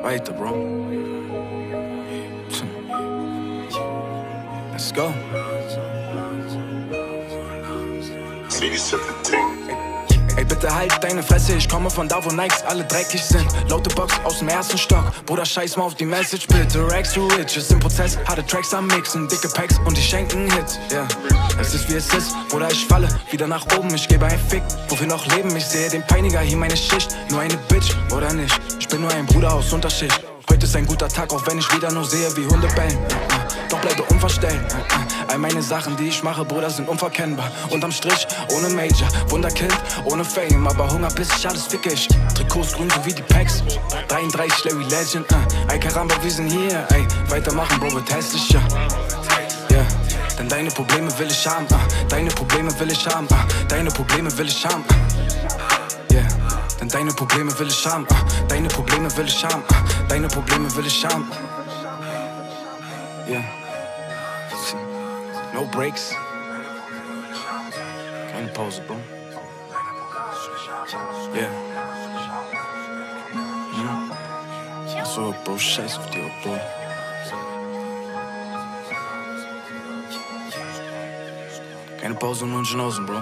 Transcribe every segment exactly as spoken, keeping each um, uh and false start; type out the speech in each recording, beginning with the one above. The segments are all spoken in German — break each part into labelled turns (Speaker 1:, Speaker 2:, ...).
Speaker 1: weiter, Bro. Let's go. Ey, bitte halt deine Fresse, ich komme von da, wo Nikes alle dreckig sind. Laute Box aus dem ersten Stock, Bruder, scheiß mal auf die Message, bitte. Rags to riches, im Prozess, harte Tracks am Mixen, dicke Packs und die schenken Hits, yeah. Es ist wie es ist, Bruder, ich falle wieder nach oben, ich gebe einen Fick. Wofür noch leben, ich sehe den Peiniger, hier meine Schicht. Nur eine Bitch, oder nicht, ich bin nur ein Bruder aus Unterschicht. Heute ist ein guter Tag, auch wenn ich wieder nur sehe, wie Hunde bellen. Doch bleibe unverstellt. All meine Sachen, die ich mache, Bruder, sind unverkennbar. Unterm Strich, ohne Major, Wunderkind, ohne Fame. Aber Hunger, bis ich alles ficke ich. Trikots grün, so wie die Packs. dreiunddreißig, Larry Legend, uh. Ey, Karamba, wir sind hier, ey. Weitermachen, Bro, wird hässlicher. Yeah. Denn deine Probleme will ich haben, uh. Deine Probleme will ich haben, uh. Deine Probleme will ich haben, uh. Yeah. Denn deine Probleme will ich haben, uh. Deine Probleme will ich haben, uh. Deine Probleme will ich haben. Yeah. No breaks. Keine Pause, Bro. Yeah. Mhm. Achso, Bro, scheiß auf die, Bro. Keine Pause und München Bro.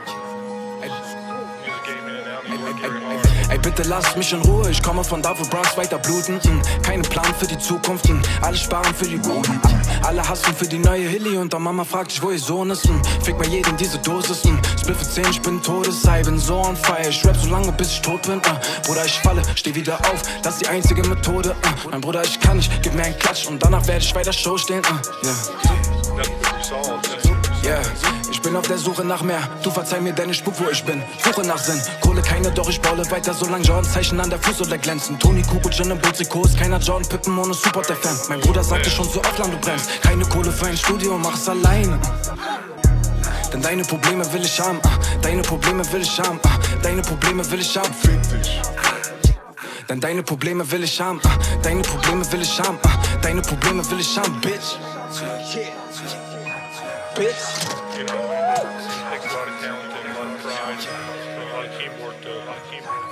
Speaker 1: Ey, bitte lasst mich in Ruhe, ich komme von da, wo Bros weiter bluten. mm. Keinen Plan für die Zukunft, mm. alle sparen für die Guten. mm. Alle hassen für die neue Hilly und der Mama fragt sich, wo ihr Sohn ist. mm. Fick mal jeden diese Dosis, mm. Split für zehn, ich bin Todesei, bin so on fire. Ich rap so lange, bis ich tot bin. uh. Bruder, ich falle, steh wieder auf, das ist die einzige Methode. uh. Mein Bruder, ich kann nicht, gib mir einen Klatsch und danach werde ich weiter Show stehen. uh. Yeah. Yeah. Ich bin auf der Suche nach mehr, du verzeih mir deine Spuk, wo ich bin. Suche nach Sinn, Kohle keine, doch ich baule weiter, solange Jordan-Zeichen an der Fußsohle glänzen. Tony Kukoc in einem Bulltrikot, keiner Jordan Pippen ohne Support der Fan. Mein Bruder sagte schon so oft lang, du brennst. Keine Kohle für ein Studio, mach's alleine. Denn deine Probleme will ich haben, deine Probleme will ich haben, deine Probleme will ich haben. Denn deine Probleme will ich haben, deine Probleme will ich haben, deine Probleme will ich haben, Bitch. Bitch.
Speaker 2: You know, it takes a lot of talent and a lot of pride, and a lot of teamwork to, a lot of teamwork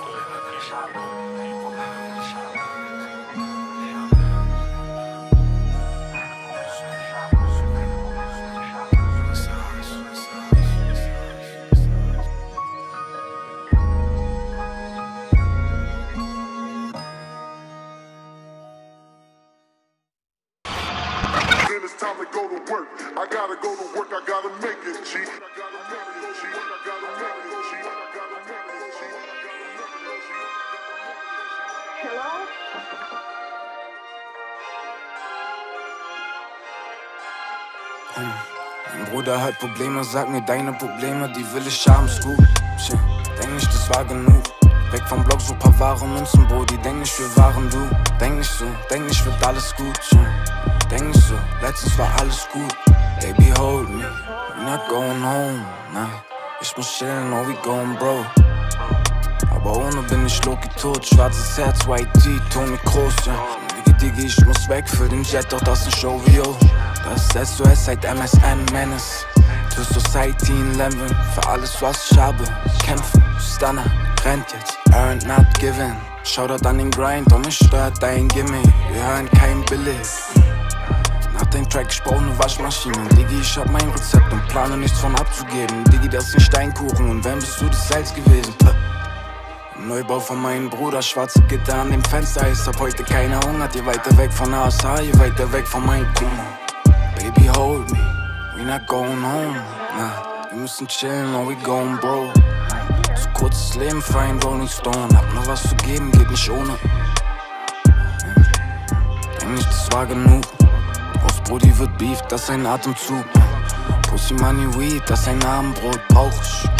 Speaker 3: Then it's time to go to work. I gotta go to work, I gotta make it, G.
Speaker 4: Hello?
Speaker 1: Mein Bruder hat Probleme, sag mir deine Probleme, die will ich haben, ist gut. Tja, denk nicht, das war genug. Weg vom Block, so paar wahre Münzen, Brody. Denk nicht, wir waren du. Denk nicht so, denk nicht, wird alles gut. Tja, denk nicht so, letztens war alles gut. Baby, hold me, we're not going home, nah. Ich muss chillen, oh, we going bro. Aber ohne bin ich Loki tot. Schwarzes Herz, White Tee, Tony Kroos, ja. Digi, Digi, ich muss weg für den Jet, doch das ist ein Show-Video. Das ist S O S seit M S N Menace. To Society in Lembing, für alles was ich habe. Kämpfen, Stunner, rennt jetzt, earned not given. Shoutout an den Grind, und mich stört dein Gimme. Wir hören kein Billig. Nach dem Track, ich brauch ne Waschmaschine. Digi, ich hab mein Rezept und plane nichts von abzugeben. Digi, das ist ein Steinkuchen und wenn bist du das Salz gewesen? Neubau von meinem Bruder, schwarze Gitter an dem Fenster. Ich hab heute keine Hunger, je weiter weg von A S H, je weiter weg von meinem Kummer. Baby, hold me, we not going home, nah. Wir müssen chillen, or we going bro. So kurzes Leben für ein Rolling Stone. Hab nur was zu geben, geht nicht ohne. Denk nicht, das war genug. Aus Brody wird Beef, das ist ein Atemzug. Pussy Money Weed, das ist ein Abendbrot, brauch ich.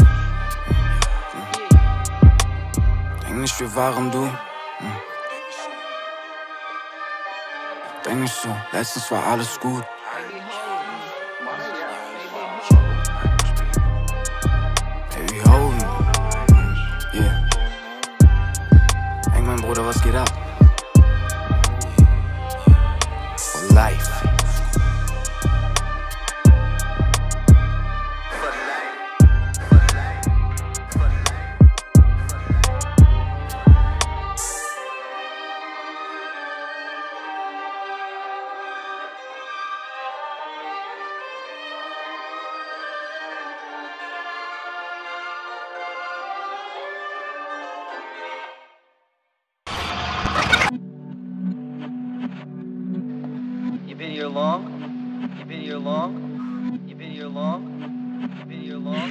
Speaker 1: Denk nicht, wir waren du. Denk nicht so, letztens war alles gut. Baby, hold me. Yeah. Ey, mein Bruder, was geht ab? For life.
Speaker 4: here long? You been here long? You been here long? You been here long?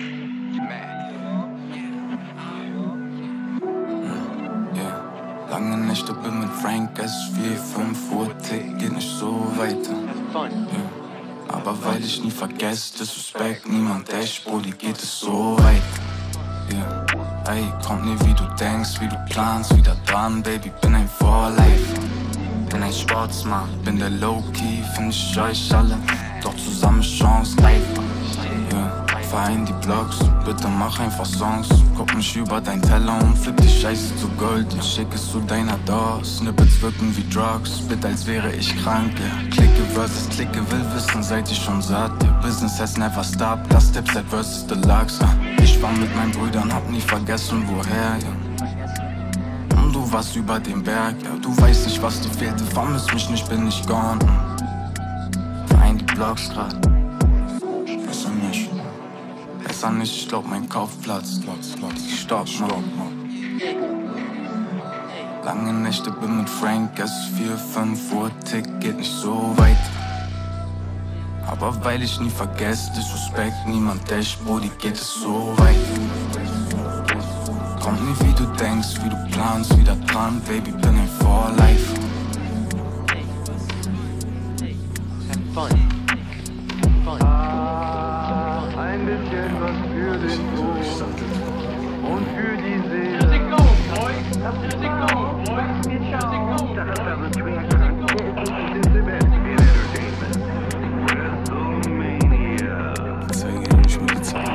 Speaker 1: Yeah. Lange Nächte bin mit Frank, es ist vier, fünf Uhr, Tick, geht nicht so weiter. Yeah. Aber weil ich nie vergesse, Disrespect, niemand echt, Brody, geht es so weit. Yeah. Ey, kommt nie wie du denkst, wie du planst, wieder dran, Baby, bin ein Vorlife. Bin ein Sportsmann, bin der Low-Key, find ich euch alle, doch zusammen Chance, live. Yeah. Verein die Blogs, bitte mach einfach Songs. Guck mich über dein Teller und flip die Scheiße zu Gold und schick es zu deiner Door. Snippets wirken wie Drugs, bitte als wäre ich krank, yeah. Klicke versus Klicke, will wissen, seid ihr schon satt, yeah. Business has never stopped, das Tipset versus Deluxe, uh. Ich war mit meinen Brüdern, hab nie vergessen woher, yeah. Und du warst über dem Berg, ja. Du weißt nicht, was dir fehlte, vermiss mich nicht, bin ich gone. Verein die Blogs grad, besser nicht. Besser nicht, ich glaub mein Kaufplatz, ich stopp, man. Lange Nächte bin mit Frank, es ist vier, fünf Uhr, Tick, geht nicht so weit. Aber weil ich nie vergesse, Disrespect, niemand echt, Brody, geht es so weit. Kommt nie wie du denkst, wie du planst, wieder dran, Baby, bin ein for life.
Speaker 5: Ein bisschen was für den Tod und für die Seele.
Speaker 1: Zeige nicht mehr die Zeit.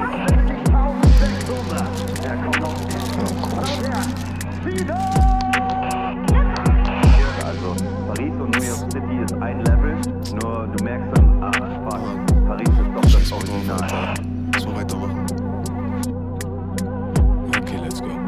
Speaker 5: Also, Paris und New York City ist ein Level, nur du merkst dann, ah, fuck, Paris ist doch das Original.
Speaker 1: So weitermachen. Okay, let's go.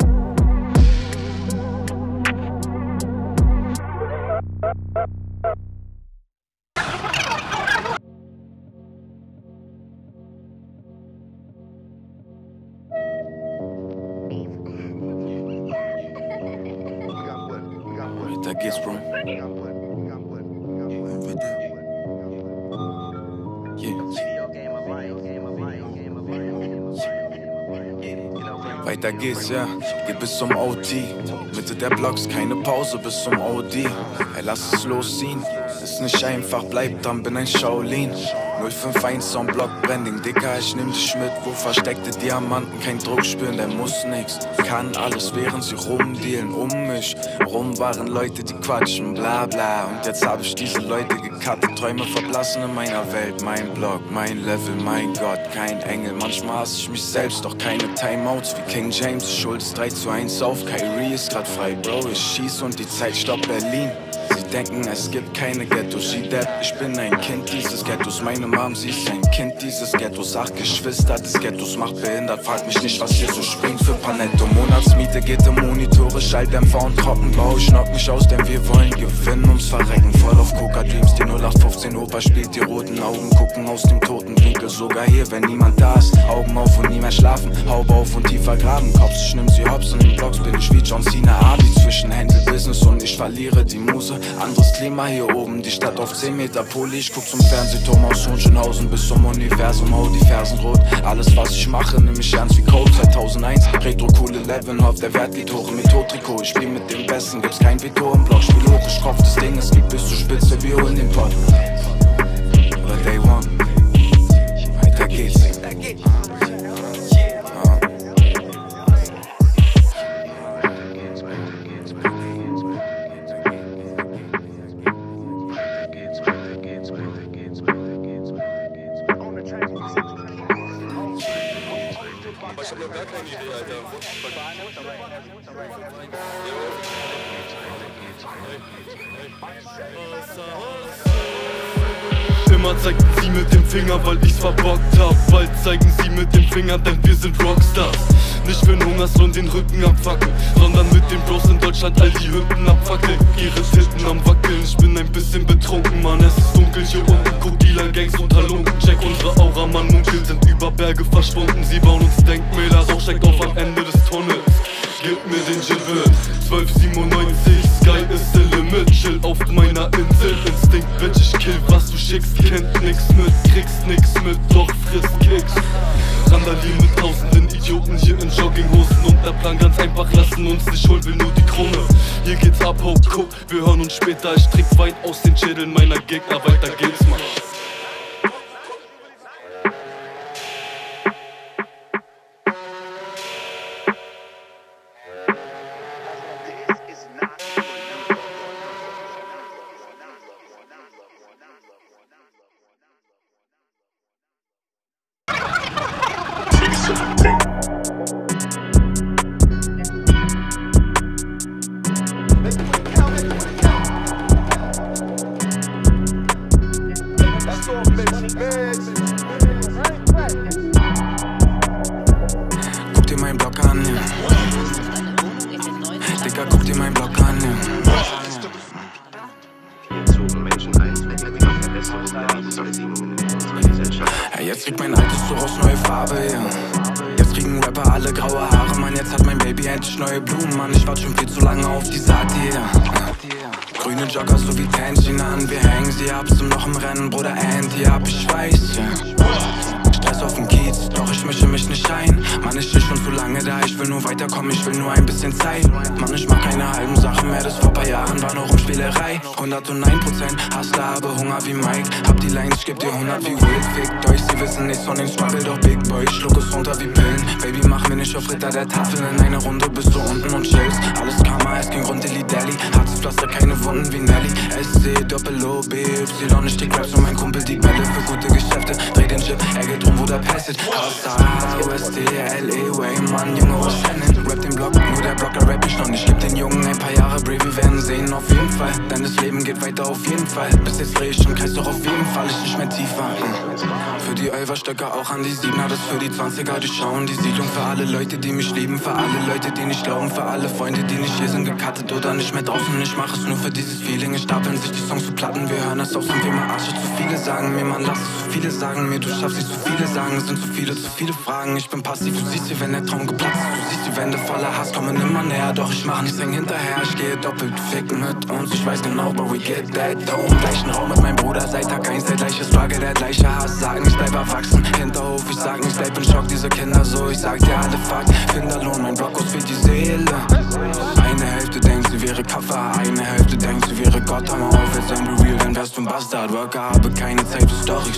Speaker 1: Weiter geht's, Bro. Weiter geht's, ja, geht bis zum O T. Mitte der Blocks, keine Pause bis zum O D. Ey, lass es losziehen, ist nicht einfach, bleib dran, bin ein Shaolin. null fünf eins on Block Branding, Dicker, ich nehm dich mit, wo versteckte Diamanten, kein Druck spüren, der muss nix. Kann alles, während sie rumdealen, um mich rum waren Leute, die quatschen, bla bla. Und jetzt hab ich diese Leute gecuttet, Träume verblassen in meiner Welt. Mein Block, mein Level, mein Gott, kein Engel. Manchmal hasse ich mich selbst, doch keine Timeouts wie King James. Schuld ist drei zu eins auf, Kyrie ist grad frei, Bro, ich schieß und die Zeit stoppt Berlin. Sie denken, es gibt keine Ghettos, she dead. Ich bin ein Kind dieses Ghettos, meine Mom, sie ist ein Kind dieses Ghettos. Acht Geschwister des Ghettos, macht behindert, frag mich nicht, was hier so springt für Panetto. Monatsmiete geht im Monitore, Schalldämpfer und Trockenbau. Ich knock mich aus, denn wir wollen gewinnen, ums Verrecken. Voll auf Coca-Dreams, die null acht fünfzehn Oper spielt, die roten Augen gucken aus dem toten Winkel. Sogar hier, wenn niemand da ist, Augen auf und nie mehr schlafen. Haube auf und tiefer graben, Cops, ich nimm sie hops. In den Blocks bin ich wie John Cena, Abi zwischen Handle Business und ich verliere die Muse. Anderes Klima hier oben, die Stadt auf zehn Meter Poli. Ich guck zum Fernsehturm aus Hohenschönhausen bis zum Universum, hau die Fersen rot. Alles was ich mache, nimm ich ernst wie Code zweitausendeins. Retro cool Eleven, der Wert geht hoch mit Trikot. Ich spiel mit dem Besten, gibt's kein Veto im Block. Spiel hoch, ich kauf das Ding, es geht bis zur Spitze, wir holen den Pot. Oder Day One, weiter geht's.
Speaker 2: Ich hab noch gar keine Idee, Alter.
Speaker 6: Immer zeigten sie mit dem Finger, weil ich's verbockt hab. Bald zeigen sie mit dem Finger, denn wir sind Rockstars. Nicht für den Hungerslohn den Rücken abfackeln, sondern mit den Bros in Deutschland all die Hütten abfackeln. Ihre Titten am Wackeln, ich bin ein bisschen betrunken, Mann. Es ist dunkel hier unten, guck Dealer-Gangs und Halunken. Check unsere Aura, Mann, Munkel sind über Berge verschwunden. Sie bauen uns Denkmäler, Rauch steigt auf am Ende des Tunnels. Gib mir den Gibbet, zwölf siebenundneunzig, Sky ist the limit. Chill auf meiner Insel, Instinkt, Bitch, ich kill was du Chicks, kennt nix mit, kriegst nix mit, doch frisst Kicks. Randalieren mit tausenden Idioten hier in Jogginghosen. Und der Plan ganz einfach, lassen uns nicht holen, will nur die Krone. Hier geht's ab, ho, guck, wir hören uns später. Ich trink Wein aus den Schädeln meiner Gegner, weiter geht's, Mann.
Speaker 1: Guck dir meinen Block an, ja. Digga, guck dir meinen Block an, ja. Ja, jetzt kriegt mein altes Zuhause neue Farbe, ja. Jetzt kriegen Rapper alle graue Haare, Mann. Jetzt hat mein Baby endlich neue Blumen, Mann. Ich warte schon viel zu lange auf die Saat hier. Grüne Jogger so wie Tänzchen an, wir hängen sie ab zum noch im Rennen, Bruder Andy ab, ich weiß, ja. Stress auf dem Kiez, doch ich mische mich nicht ein. Mann, ich stehe schon zu lange da, ich will nur weiterkommen, ich will nur ein bisschen Zeit. Mann, ich mach keine halben Sachen mehr, das vor paar Jahren war noch Rumspielerei. hunderteins Prozent Hustler, habe Hunger wie Mike. Hab die Line, ich geb dir hundert wie Will. Fickt euch, sie wissen nichts von den Struggle, doch Big Boy, ich schluck es runter wie Pillen. Baby, mach mir nicht auf Ritter der Tafel, in einer Runde bist du unten und chillst. Alles Karma, es ging rund Dilly Dally. Hartes Pflaster, keine Wunden wie Nelly. S C, Doppel-O, B, Y, ich stieg Raps und mein Kumpel die Bälle für gute Geschäfte. Dreh den Chip, er geht rum, wo der passet. H S A, U S D, L E, Way, Mann, Junge, was Shannon. Rap den Block, nur der Blocker rap ich noch nicht. Gib den Jungen ein paar Jahre, Brave, wir werden sehen, auf jeden Fall. Denn das Leben geht weiter, auf jeden Fall. Bis jetzt dreh ich im Kreis, doch auf jeden Fall ich nicht mehr tiefer. Für die Elferstöcker auch an die Siebener, das für die Zwanziger, die schauen die Siedlung. Für alle Leute, die mich lieben, für alle Leute, die nicht glauben, für alle Freunde, die nicht hier sind, gecuttet oder nicht mehr draußen. Ich mach es nur für dieses Feeling, es stapeln sich die Songs zu Platten. Wir hören es auf, sind wir mal Arsche. Zu viele sagen mir, man lass es zu viele sagen mir, du schaffst nicht zu viele sagen, es sind zu viele, zu viele Fragen. Ich bin passiv, du siehst wie wenn der Traum geplatzt ist. Du siehst die Wände voller Hass, kommen immer näher, doch ich mach nichts, häng hinterher. Ich gehe doppelt fick mit uns, ich weiß genau, but we get that dough. Im gleichen Raum mit meinem Bruder, seit Tag eins, der gleiche Struggle, der gleiche Hass. Sagen, ich bleib erwachsen, Hinterhof, ich sag nicht, bleib in Schock, diese Kinder so. Ich sag dir alle Fakt, Finderlohn, mein Block aus für die Seele. Eine Hälfte denkt, sie wäre Kaffer, eine Hälfte denkt, sie wäre Gott. Hör mal auf, jetzt sein du real, dann wärst du ein Bastard. Worker, habe keine Zeit für Storys.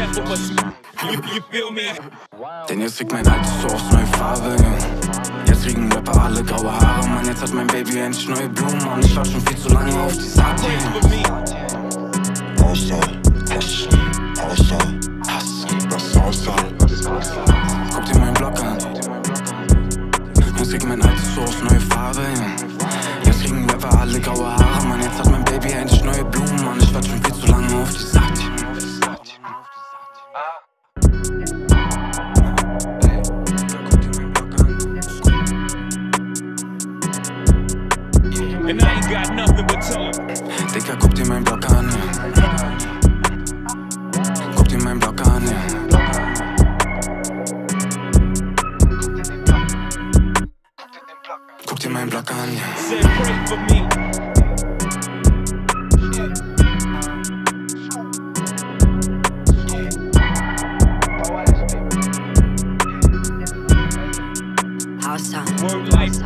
Speaker 1: Denn jetzt kriegt mein altes Zuhause neue Farbe, ja. Jetzt kriegen Rapper alle graue Haare, Mann. Jetzt hat mein Baby endlich neue Blumen, Mann. Ich warte schon viel zu lange auf die Saat hier. Außer Hass, außer Hass, was außer. Guck dir meinen Block an. Jetzt kriegt mein altes Zuhause neue Farbe, ja. Jetzt kriegen Rapper alle graue Haare, Mann. Jetzt hat mein Baby endlich neue Blumen, Mann. Ich warte schon viel zu lange auf die Saat hier.
Speaker 7: And I ain't got nothing but time.
Speaker 1: Digga, guck dir meinen Block an, ja. Guck dir meinen Block an, ja. Guck dir meinen Block an, ja.
Speaker 7: Say pray for me. Word life.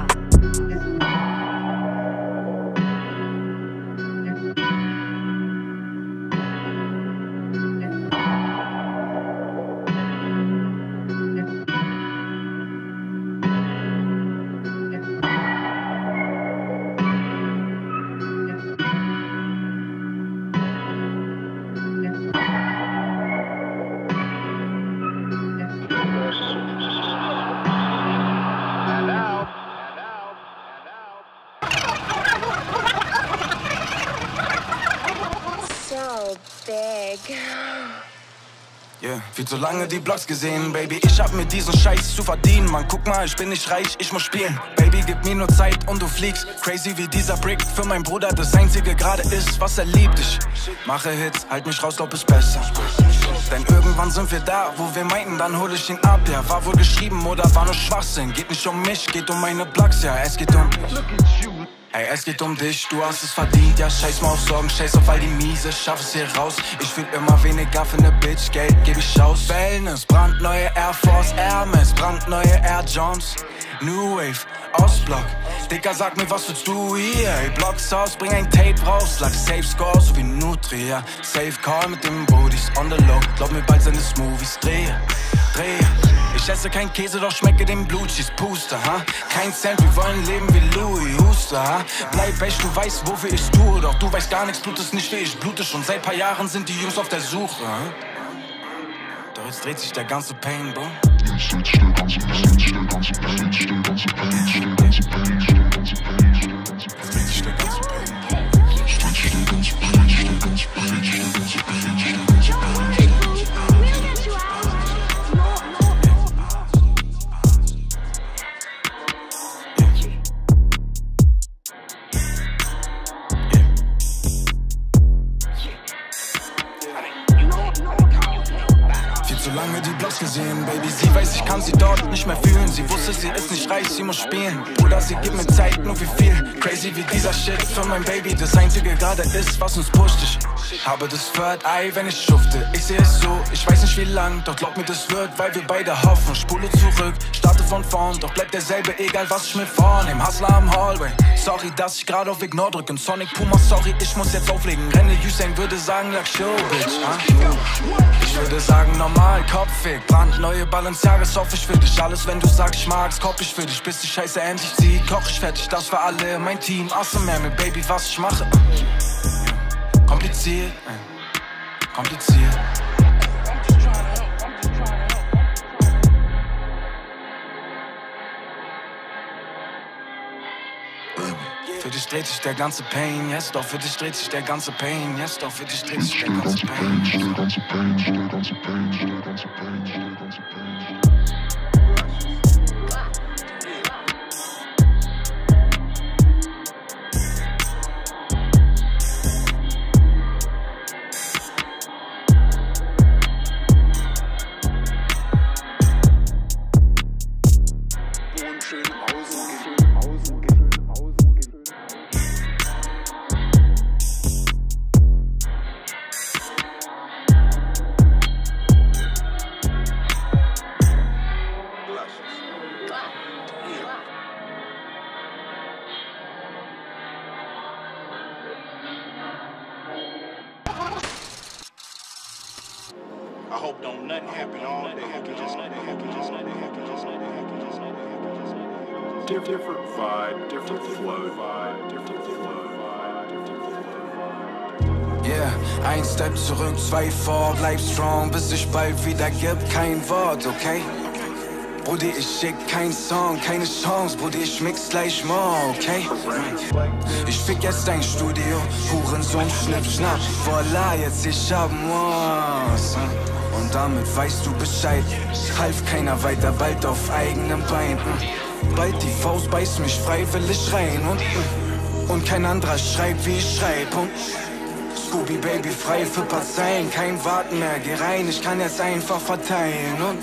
Speaker 1: Yeah, viel zu lange die Blogs gesehen, Baby. Ich hab mit diesen Scheiß zu verdienen. Mann, guck mal, ich bin nicht reich, ich muss spielen. Baby, gib mir nur Zeit und du fliegst. Crazy wie dieser Brick für mein Bruder. Das einzige gerade ist, was er liebt. Ich mache Hits, halt mich raus, glaub ist besser. Denn irgendwann sind wir da, wo wir meinten, dann hol ich ihn ab. Ja, war wohl geschrieben oder war nur Schwachsinn. Geht nicht um mich, geht um meine Blogs, ja, es geht um... Ey, es geht um dich, du hast es verdient. Ja, scheiß mal auf Sorgen, scheiß auf all die Miese. Schaff es hier raus, ich will immer weniger für ne Bitch. Geld geb ich aus. Wellness, brandneue Air Force Hermes, brandneue Air Jones. New Wave, Ostblock. Dicker, sag mir, was willst du hier? Ey, Blocks aus, bring ein Tape raus. Lag Safe Score, so wie Nutria. Safe Call mit dem Booties on the low. Glaub mir, bald seine Smoothies. Drehe, drehe. Ich esse kein Käse, doch schmecke den Blue Cheese Puster, ha? Kein Cent, wir wollen leben wie Louis Huster, ha? Bleib weg, du weißt, wofür ich tue. Doch du weißt gar nichts, blutest nicht wie ich blute. Schon seit paar Jahren sind die Jungs auf der Suche, ha? Doch jetzt dreht sich der ganze Pain, bro. Jetzt dreht sich der ganze Pain, jetzt dreht sich der ganze Pain, jetzt dreht sich der ganze Pain, jetzt dreht sich der ganze Pain, jetzt dreht sich der ganze Pain, jetzt dreht sich der ganze Pain, jetzt dreht sich der ganze Pain, jetzt dreht sich der ganze Pain, jetzt dreht sich der ganze Pain, jetzt dreht sich der ganze Pain. So lange die Blogs gesehen, Baby, sie weiß, ich kann sie dort nicht mehr fühlen. Sie wusste, sie ist nicht reich, sie muss spielen. Bruder, sie gibt mir Zeit, nur wie viel. Crazy wie dieser Shit für mein Baby. Das einzige gerade ist, was uns pusht. Ich habe das Third Eye, wenn ich schufte. Ich sehe es so, ich weiß nicht wie lang. Doch glaub mir, das wird, weil wir beide hoffen. Spule zurück, starte von vorn. Doch bleibt derselbe, egal was ich mir vornehm. Hustler am Hallway. Sorry, dass ich gerade auf Ignore drück. Und Sonic Puma, sorry, ich muss jetzt auflegen. Renne Usain würde sagen, like show, bitch, ah? Ich würde sagen, normal, Kopfweg. Brandneue Balenciagas, hoffe ich für dich. Alles, wenn du sagst, ich mag's, kopp ich für dich. Bis die Scheiße endlich zieht, koch ich fertig. Das für alle, mein Team. Awesome, man, mit Baby, was ich mache. Kompliziert, kompliziert. Für dich dreht sich der ganze Pain, yes, doch für dich dreht sich der ganze Pain, yes, doch für dich dreht sich der ganze Pain.
Speaker 8: I hope don't nothing happen all day. Just let it happen, just let it happen, just let it happen, just let it happen, just let it happen.
Speaker 3: Different vibe, different flow, vibe, different flow, vibe, different flow, vibe.
Speaker 1: Yeah, ein Step zurück, zwei vor, bleib strong, bis ich bald wieder gib, kein Wort, okay? Brudi, ich schick kein Song, keine Chance, Brudi, ich mix gleich morgen, okay? Ich fick jetzt dein Studio, Hurensohn, Schnipp, Schnapp, voila, jetzt ich hab was. Und damit weißt du Bescheid, half keiner weiter, bald auf eigenem Bein. Bald die Faust beißt mich freiwillig rein und, und kein anderer schreibt, wie ich schreib. Und Scooby Baby frei für Parteien, kein Warten mehr, geh rein, ich kann jetzt einfach verteilen und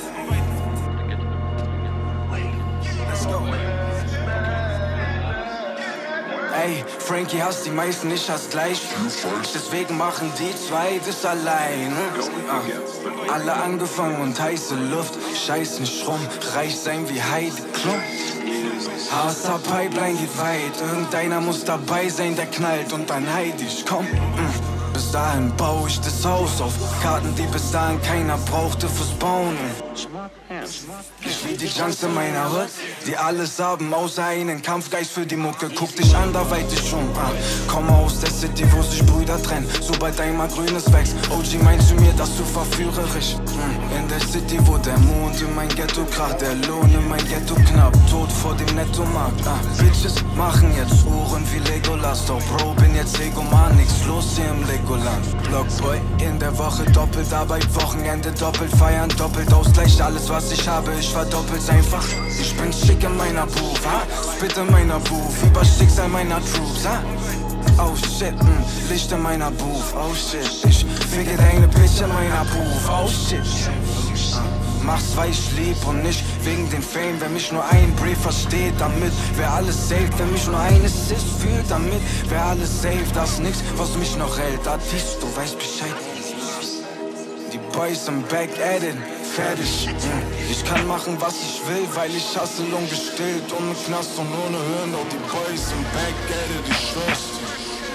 Speaker 1: ey, Frankie hasst die meisten, ich hasse gleich. Deswegen machen die zwei das allein. Ah, alle angefangen und heiße Luft. Scheiß nicht rum, reich sein wie Heide Klum. Harster Pipeline geht weit. Irgendeiner muss dabei sein, der knallt und dann heid ich. Komm, mm. Bis dahin baue ich das Haus auf Karten, die bis dahin keiner brauchte fürs Bauen. Ich wie die Jungs in meiner Hood, die alles haben, außer einen Kampfgeist für die Mucke. Guck dich anderweitig um, ah. Komm aus der City, wo sich Brüder trennen, sobald einmal Grünes wächst. O G meint zu mir, dass du verführerisch mm. In der City, wo der Mond in mein Ghetto kracht, der Lohn in mein Ghetto knapp, tot vor dem Nettomarkt, ah. Bitches machen jetzt Uhren wie Legolas, doch Bro, bin jetzt Legoman, nix los hier im Legoland. Blockboy, in der Woche doppelt Arbeit, Wochenende doppelt feiern, doppelt Ausgleich, alles was ich habe, ich verdoppelt's einfach. Ich bin schick in meiner Booth, ha? Spit in meiner Booth, über Schicksal meiner Troops, ha? Oh shit, mm, Licht in meiner Booth, oh shit. Ich ficke deine Bitch in meiner Booth, oh shit. Mach's, weil ich lieb und nicht, wegen den Fame. Wenn mich nur ein Brief versteht, damit wer alles saved. Wenn mich nur ein Assist fühlt, damit wer alles saved. Das ist nix, was mich noch hält. Artist, du weißt Bescheid. Die Boys im Back at it, fertig. Ich kann machen, was ich will, weil ich hustle ungestillt. Ohne Knast und ohne Hirn, doch die Boys im Back at it, ich schwör's dir.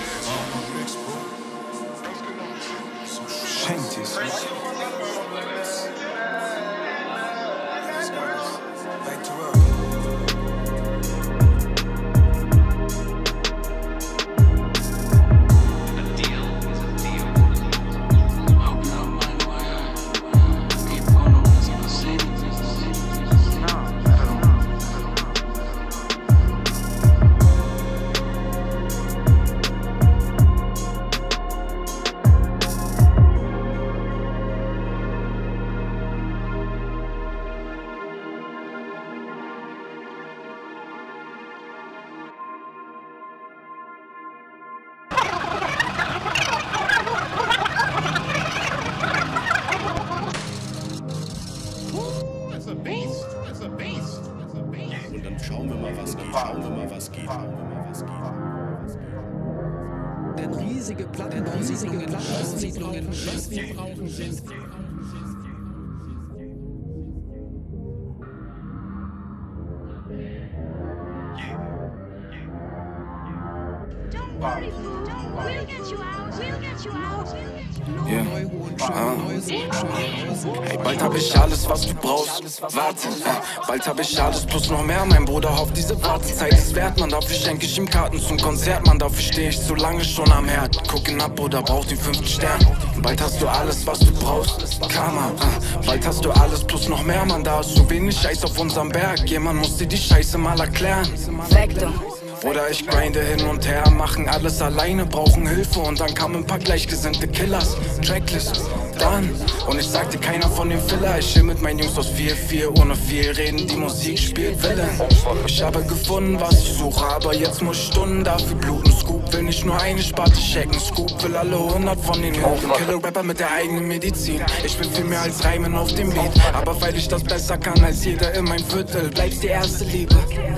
Speaker 1: Schenkt die's nicht.
Speaker 9: Und dann schauen wir mal, was geht. Schauen wir mal, was geht. Schauen wir mal, was geht.
Speaker 10: Denn riesige Plattenbausiedlungen, Plattenbausiedlungen, was wir brauchen, sind.
Speaker 1: Yeah. Ah. Hey, bald hab ich alles, was du brauchst. Warte, äh, bald hab ich alles plus noch mehr. Mein Bruder hofft, diese Wartezeit ist wert. Man, dafür schenke ich ihm Karten zum Konzert. Man, dafür stehe ich so lange schon am Herd. Gucken ab oder braucht den fünften Stern. Bald hast du alles, was du brauchst. Karma, äh, bald hast du alles plus noch mehr. Man, da ist so wenig Scheiß auf unserem Berg. Jemand muss dir die Scheiße mal erklären. Vector. Oder ich grinde hin und her, machen alles alleine, brauchen Hilfe und dann kamen ein paar gleichgesinnte Killers. Tracklist, dann, und ich sagte keiner von dem Filler. Ich chill mit meinen Jungs aus vier vier, ohne viel reden, die Musik spielt Willen. Ich habe gefunden, was ich suche, aber jetzt muss ich Stunden dafür bluten. Scoop will nicht nur eine Sparte checken, Scoop will alle hundert von den Hilfen. Killer Rapper mit der eigenen Medizin, ich bin viel mehr als Reimen auf dem Beat. Aber weil ich das besser kann als jeder in mein Viertel, bleibst die erste Liebe.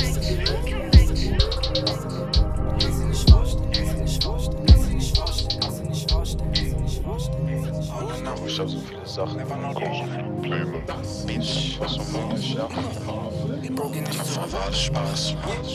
Speaker 11: Ich hab so viele Sachen, große Probleme. Beats, was so möglich, ja. Davor war das Spaß.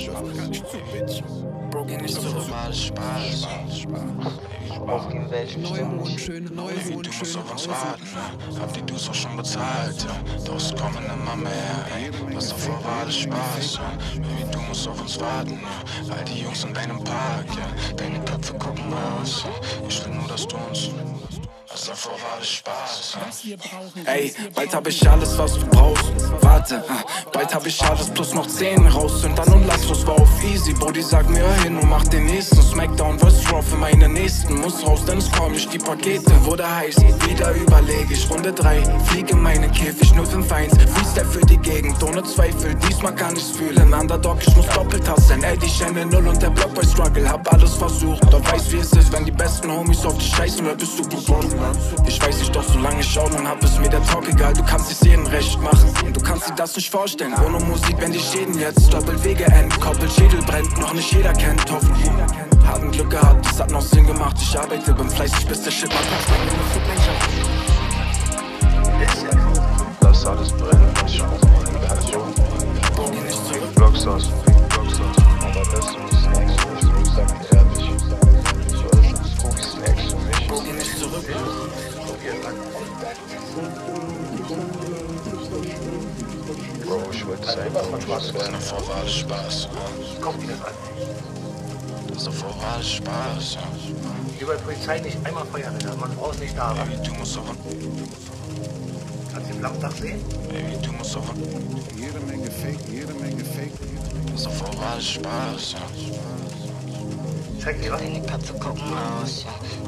Speaker 11: Broken nicht so, war das Spaß. Auf die Welt
Speaker 10: Neuwohn, schön, Neuwohn,
Speaker 11: du
Speaker 10: schön.
Speaker 11: musst auf uns warten, hab die Du's auch schon bezahlt, ja. Doch es kommen immer mehr, ey. Was davor war das Spaß, ja. Baby, du musst auf uns warten, ja. All die Jungs in deinem Park, ja. Deine Köpfe gucken raus, ja. Ich will nur, dass du uns. Was davor war das Spaß.
Speaker 1: Ey, bald hab ich alles, was du brauchst. Warte, bald hab ich alles plus noch zehn raus. Und dann und lass los, war auf easy. Brody, sag mir hin und mach den nächsten Smackdown vs. Raw für meine nächsten. Muss raus, denn es kommen nicht die Pakete. Wurde heiß, wieder überlege ich. Runde drei, fliege meinen Käfig, null fünf eins. Freestyle für die Gegend, ohne Zweifel. Diesmal kann ich's fühlen. Underdog, ich muss doppelt hasseln. Ey, die Schände null und der Blockboy Struggle. Hab alles versucht, doch weiß wie es ist, wenn die besten Homies auf dich scheißen. Wer bist du gut? Ich weiß nicht, doch solange ich Ordnung hab, ist mir der Talk egal. Du kannst es jedem recht machen und du kannst dir das nicht vorstellen. Ohne Musik, wenn die Schäden jetzt Doppelwege entkoppelt, Schädel brennt, noch nicht jeder kennt, hoffentlich. Haben Glück gehabt, es hat noch Sinn gemacht. Ich arbeite, bin fleißig, bis der Shit mal passt.
Speaker 11: Lass alles brennen, ich schau die Passion. Vlogs aus, Vlogs aus. Aber das sind die Snacks für mich, ich sag dir ehrlich. So ist es, Profi Snacks für mich.
Speaker 1: Geh nicht zurück.
Speaker 11: Bro, ich wollte es einfach und was werden. Davor war das Spaß. Das davor war das Spaß.
Speaker 12: Hier bei Polizei nicht einmal Feuerwehr, man braucht nicht da.
Speaker 11: Baby, du musst auf.
Speaker 12: Kannst du den Flammdach sehen?
Speaker 11: Baby, du musst auf.
Speaker 9: Jede Menge Fake, jede Menge Fake.
Speaker 11: Das davor war das Spaß.
Speaker 12: Zeig dir was.
Speaker 11: Deine Köpfe gucken raus, ja.